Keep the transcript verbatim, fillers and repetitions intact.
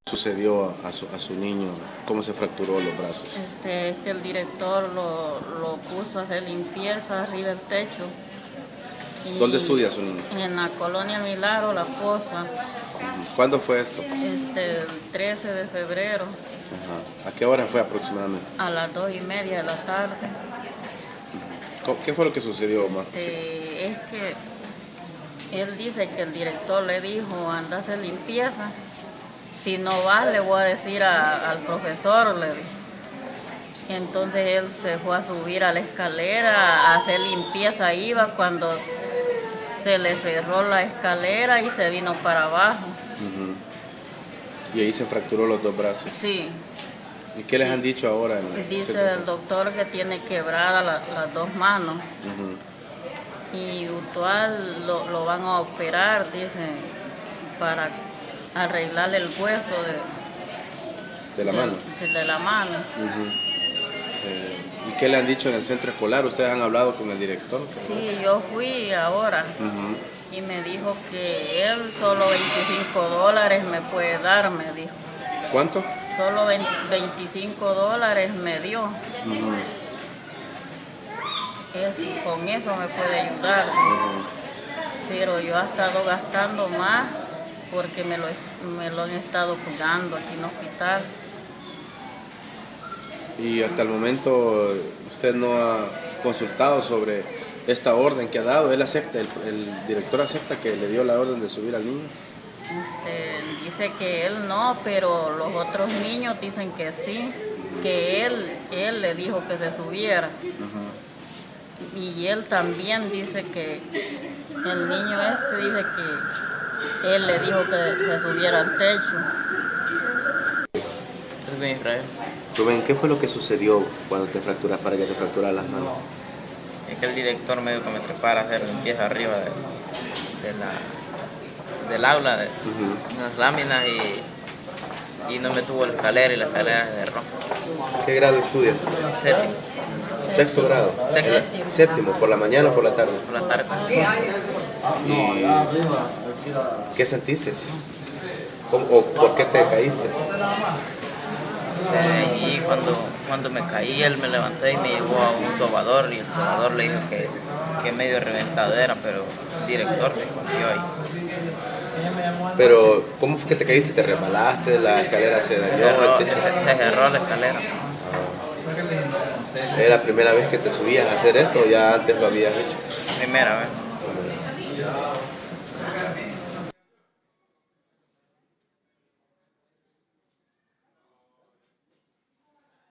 Sucedió a su, a su niño? ¿Cómo se fracturó los brazos? Este, es que el director lo, lo puso a hacer limpieza arriba del techo. Y ¿Dónde estudia su niño? En la colonia Milagro, La Poza. ¿Cuándo fue esto? Este, el trece de febrero. Ajá. ¿A qué hora fue aproximadamente? A las dos y media de la tarde. ¿Qué fue lo que sucedió, más? Este, es que él dice que el director le dijo, anda a hacer limpieza. Si no vas, le voy a decir a, al profesor, le dijo. Entonces él se fue a subir a la escalera a hacer limpieza, iba cuando se le cerró la escalera y se vino para abajo. Uh-huh. Y ahí se fracturó los dos brazos. Sí. ¿Y qué les han dicho ahora? En Dice el doctor que tiene quebradas la, las dos manos. Uh-huh. Y usual lo, lo van a operar, dice, para arreglarle el hueso de, de la de, mano. De la mano. Uh-huh. eh, ¿Y qué le han dicho en el centro escolar? ¿Ustedes han hablado con el director? Sí, yo fui ahora. Uh-huh. Y me dijo que él solo veinticinco dólares me puede dar, me dijo. ¿Cuánto? Solo veinticinco dólares me dio. Uh-huh. Es, con eso me puede ayudar. Uh-huh. Pero yo he estado gastando más porque me lo, me lo han estado cuidando aquí en el hospital. Y hasta el momento usted no ha consultado sobre esta orden que ha dado. ¿Él acepta, el, el director acepta que le dio la orden de subir al niño? Este, dice que él no, pero los otros niños dicen que sí, que él, él le dijo que se subiera. Uh-huh. Y él también dice que el niño este dice que él le dijo que se subiera al techo. Rubén Israel. Rubén, ¿qué fue lo que sucedió cuando te fracturas para que te fracturas las manos? Es que el director me dijo que me trepara a hacer limpieza arriba de, de la, del aula, de uh-huh. unas láminas y, y no me tuvo la escalera y la escalera se cerró. ¿Qué grado estudias? Séptimo. ¿Sexto grado? Séptimo. Séptimo, ¿por la mañana o por la tarde? Por la tarde. ¿Y qué sentiste? ¿Cómo, o por qué te caíste? Eh, y cuando, cuando me caí, él me levantó y me llevó a un sobador y el sobador le dijo que, que medio reventado era, pero el director me confió ahí. Pero, ¿cómo fue que te caíste? ¿Te resbalaste? ¿La escalera se dañó? Cerró, se, se cerró la escalera. Ah. ¿Era la primera vez que te subías a hacer esto o ya antes lo habías hecho? Primera vez.